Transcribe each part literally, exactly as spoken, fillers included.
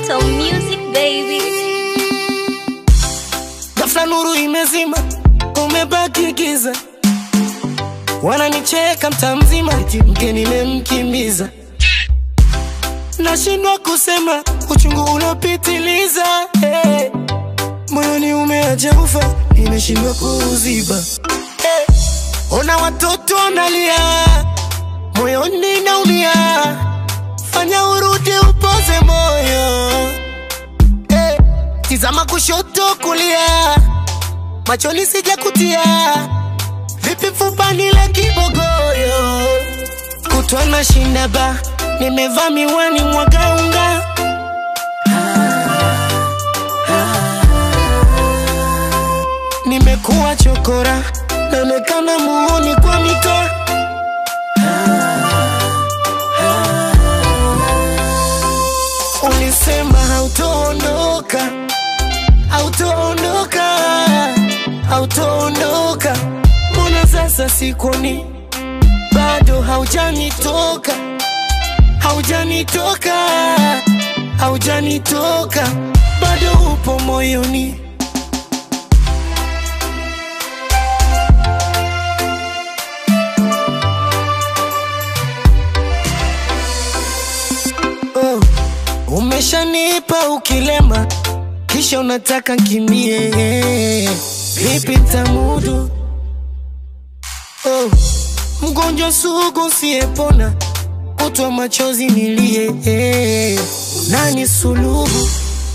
Moto Music baby. Ghafla nuru imezima, umebaki giza. Wananicheka mtaa mzima, mke nimemkimbiza. Nashindwa kusema uchungu unapitiliza, hey. Moyoni umeacha ufa, nimeshindwa kuuziba, hey. Ona watoto wanalia, moyoni naumia. Fanya urudi upoze moyo, hey. Tizama kushoto kulia, machoni sija kutia. Vipi fupa nile kibogoyo, kutwa na shinda ba. Nimevaa miwani mwaga unga, nimekuwa chokora, naonekana muoni kwa mita. Ulisema hautoondoka, hautoondoka, hautoondoka. Mbona sasa sikoni, bado haujanitoka, haujanitoka, haujanitoka, bado upo moyoni. Oh, umeshanipa ukilema, kisha unataka nkimbie. Vipi ntamudu? Oh, mgonjwa sugu siyepona, kutwa machozi nilie. Nani suluhu?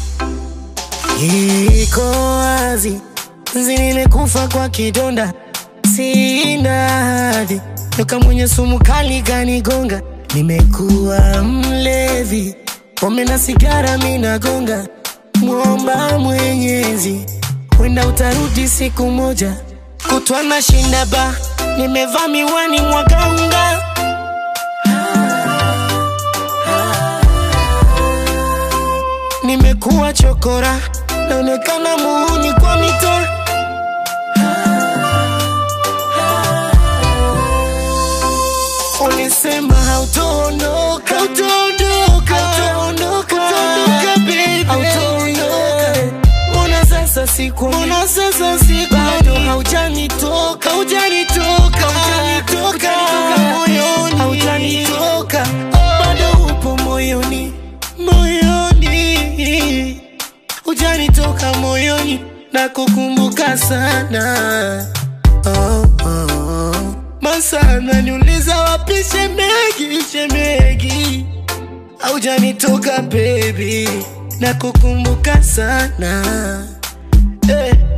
Iko wazi, nzi nimekufa kwa kidonda. Sina hadhi, nuka mwenye sumu kali kanigonga. Nimekuwa mlevi, pombe na sigara mina gonga. Muomba Mwenyezi, wenda utarudi siku moja. Kutwa na shinda ba, nimevaa miwani mwaga unga. Nimekuwa chokora, naonekana muuni kwa mita. Ulisema hautoondoka, hautoondoka, hautoondoka, hautoondoka baby, hautoondoka. Mbona sasa siku, mbona sasa siku, bado haujanitoka, haujanitoka, haujanitoka moyoni, haujanitoka, bado upo moyoni, moyoni, hujanitoka moyoni. Na kukumbuka sana, oh, oh, oh. Masana niuliza wapi shemegi, shemegi, haujanitoka baby. Na kukumbuka sana, eh.